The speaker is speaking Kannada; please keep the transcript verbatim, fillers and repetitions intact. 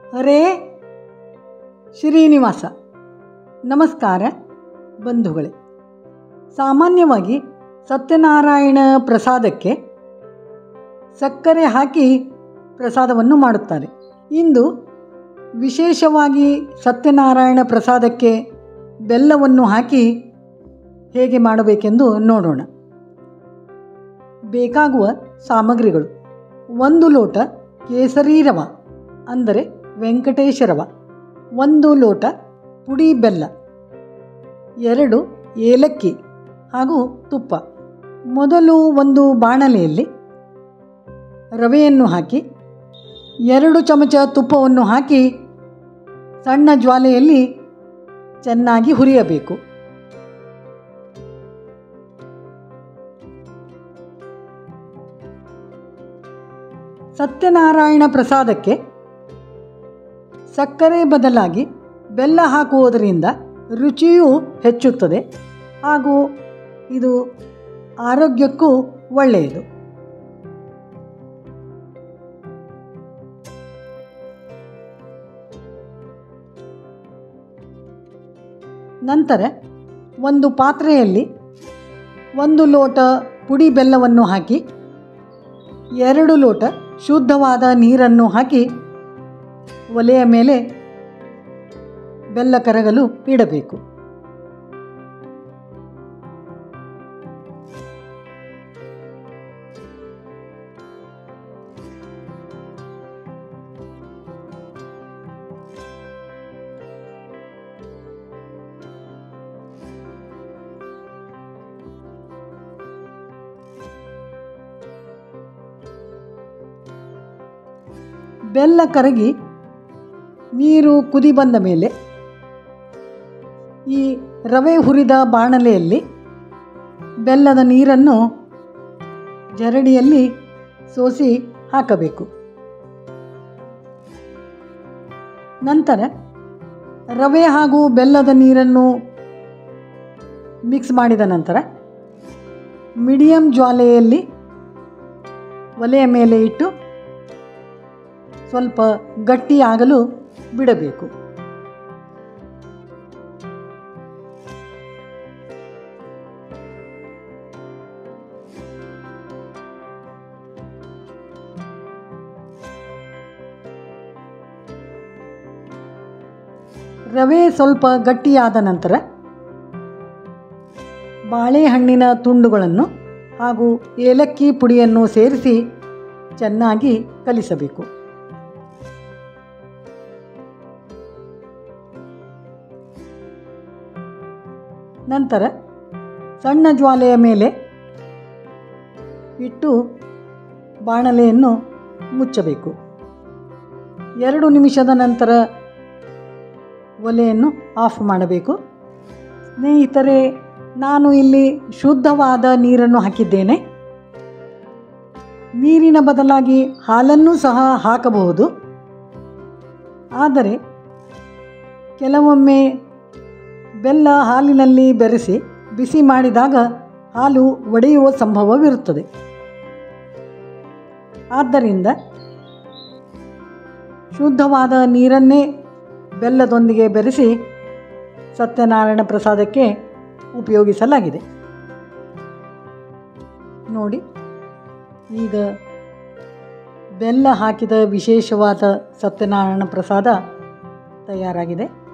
ಹರೇ ಶ್ರೀನಿವಾಸ. ನಮಸ್ಕಾರ ಬಂಧುಗಳೇ. ಸಾಮಾನ್ಯವಾಗಿ ಸತ್ಯನಾರಾಯಣ ಪ್ರಸಾದಕ್ಕೆ ಸಕ್ಕರೆ ಹಾಕಿ ಪ್ರಸಾದವನ್ನು ಮಾಡುತ್ತಾರೆ. ಇಂದು ವಿಶೇಷವಾಗಿ ಸತ್ಯನಾರಾಯಣ ಪ್ರಸಾದಕ್ಕೆ ಬೆಲ್ಲವನ್ನು ಹಾಕಿ ಹೇಗೆ ಮಾಡಬೇಕೆಂದು ನೋಡೋಣ. ಬೇಕಾಗುವ ಸಾಮಗ್ರಿಗಳು: ಒಂದು ಲೋಟ ಕೇಸರಿ ರವ ಅಂದರೆ ವೆಂಕಟೇಶ ರವ, ಒಂದು ಲೋಟ ಪುಡಿ ಬೆಲ್ಲ, ಎರಡು ಏಲಕ್ಕಿ ಹಾಗೂ ತುಪ್ಪ. ಮೊದಲು ಒಂದು ಬಾಣಲೆಯಲ್ಲಿ ರವೆಯನ್ನು ಹಾಕಿ ಎರಡು ಚಮಚ ತುಪ್ಪವನ್ನು ಹಾಕಿ ಸಣ್ಣ ಜ್ವಾಲೆಯಲ್ಲಿ ಚೆನ್ನಾಗಿ ಹುರಿಯಬೇಕು. ಸತ್ಯನಾರಾಯಣ ಪ್ರಸಾದಕ್ಕೆ ಸಕ್ಕರೆ ಬದಲಾಗಿ ಬೆಲ್ಲ ಹಾಕುವುದರಿಂದ ರುಚಿಯೂ ಹೆಚ್ಚುತ್ತದೆ ಹಾಗೂ ಇದು ಆರೋಗ್ಯಕ್ಕೂ ಒಳ್ಳೆಯದು. ನಂತರ ಒಂದು ಪಾತ್ರೆಯಲ್ಲಿ ಒಂದು ಲೋಟ ಪುಡಿ ಬೆಲ್ಲವನ್ನು ಹಾಕಿ ಎರಡು ಲೋಟ ಶುದ್ಧವಾದ ನೀರನ್ನು ಹಾಕಿ ಒಲೆಯ ಮೇಲೆ ಬೆಲ್ಲ ಕರಗಲು ಇಡಬೇಕು. ಬೆಲ್ಲ ಕರಗಿ ನೀರು ಕುದಿ ಬಂದ ಮೇಲೆ ಈ ರವೆ ಹುರಿದ ಬಾಣಲೆಯಲ್ಲಿ ಬೆಲ್ಲದ ನೀರನ್ನು ಜರಡಿಯಲ್ಲಿ ಸೋಸಿ ಹಾಕಬೇಕು. ನಂತರ ರವೆ ಹಾಗೂ ಬೆಲ್ಲದ ನೀರನ್ನು ಮಿಕ್ಸ್ ಮಾಡಿದ ನಂತರ ಮೀಡಿಯಂ ಜ್ವಾಲೆಯಲ್ಲಿ ಒಲೆಯ ಮೇಲೆ ಇಟ್ಟು ಸ್ವಲ್ಪ ಗಟ್ಟಿಯಾಗಲು ಬಿಡಬೇಕು. ರವೆ ಸ್ವಲ್ಪ ಗಟ್ಟಿಯಾದ ನಂತರ ಬಾಳೆಹಣ್ಣಿನ ತುಂಡುಗಳನ್ನು ಹಾಗೂ ಏಲಕ್ಕಿ ಪುಡಿಯನ್ನು ಸೇರಿಸಿ ಚೆನ್ನಾಗಿ ಕಲಿಸಬೇಕು. ನಂತರ ಸಣ್ಣ ಜ್ವಾಲೆಯ ಮೇಲೆ ಇಟ್ಟು ಬಾಣಲೆಯನ್ನು ಮುಚ್ಚಬೇಕು. ಎರಡು ನಿಮಿಷದ ನಂತರ ಒಲೆಯನ್ನು ಆಫ್ ಮಾಡಬೇಕು. ಸ್ನೇಹಿತರೆ, ನಾನು ಇಲ್ಲಿ ಶುದ್ಧವಾದ ನೀರನ್ನು ಹಾಕಿದ್ದೇನೆ. ನೀರಿನ ಬದಲಾಗಿ ಹಾಲನ್ನು ಸಹ ಹಾಕಬಹುದು. ಆದರೆ ಕೆಲವೊಮ್ಮೆ ಬೆಲ್ಲ ಹಾಲಿನಲ್ಲಿ ಬೆರೆಸಿ ಬಿಸಿ ಮಾಡಿದಾಗ ಹಾಲು ಒಡೆಯುವ ಸಂಭವವಿರುತ್ತದೆ. ಆದ್ದರಿಂದ ಶುದ್ಧವಾದ ನೀರನ್ನೇ ಬೆಲ್ಲದೊಂದಿಗೆ ಬೆರೆಸಿ ಸತ್ಯನಾರಾಯಣ ಪ್ರಸಾದಕ್ಕೆ ಉಪಯೋಗಿಸಲಾಗಿದೆ. ನೋಡಿ, ಈಗ ಬೆಲ್ಲ ಹಾಕಿದ ವಿಶೇಷವಾದ ಸತ್ಯನಾರಾಯಣ ಪ್ರಸಾದ ತಯಾರಾಗಿದೆ.